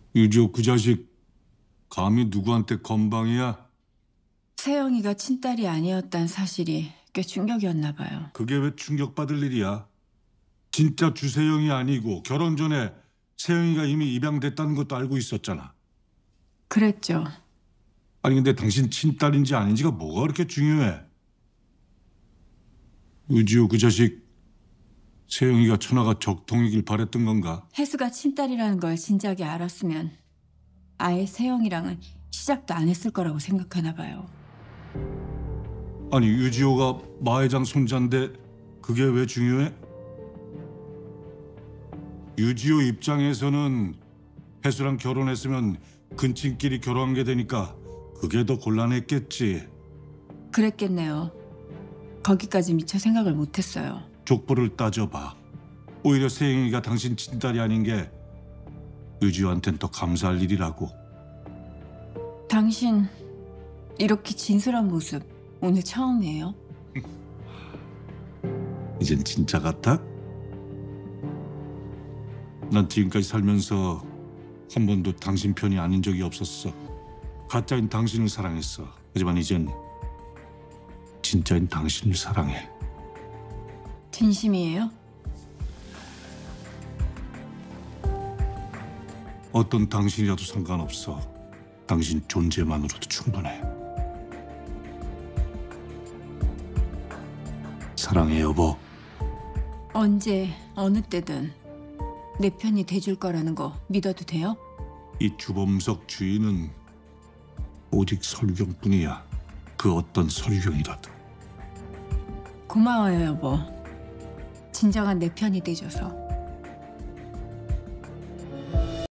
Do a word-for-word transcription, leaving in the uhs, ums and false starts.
유지호 그 자식 감히 누구한테 건방이야? 세영이가 친딸이 아니었단 사실이 꽤 충격이었나 봐요. 그게 왜 충격받을 일이야? 진짜 주세영이 아니고 결혼 전에 세영이가 이미 입양됐다는 것도 알고 있었잖아. 그랬죠. 아니 근데 당신 친딸인지 아닌지가 뭐가 그렇게 중요해? 유지호 그 자식 세영이가 천하가 적통이길 바랬던 건가? 혜수가 친딸이라는 걸 진작에 알았으면 아예 세영이랑은 시작도 안 했을 거라고 생각하나 봐요. 아니 유지호가 마 회장 손자인데 그게 왜 중요해? 유지호 입장에서는 혜수랑 결혼했으면 근친끼리 결혼한 게 되니까 그게 더 곤란했겠지. 그랬겠네요. 거기까지 미처 생각을 못했어요. 족보를 따져봐. 오히려 세영이가 당신 친딸이 아닌 게 유지호한텐 더 감사할 일이라고. 당신 이렇게 진솔한 모습 오늘 처음이에요? 이젠 진짜 같아? 난 지금까지 살면서 한 번도 당신 편이 아닌 적이 없었어. 가짜인 당신을 사랑했어. 하지만 이젠 진짜인 당신을 사랑해. 진심이에요? 어떤 당신이라도 상관없어. 당신 존재만으로도 충분해. 사랑해 여보. 언제 어느 때든 내 편이 돼줄 거라는 거 믿어도 돼요? 이 주범석 주인은 오직 설경뿐이야. 그 어떤 설경이라도. 고마워요 여보. 진정한 내 편이 돼줘서.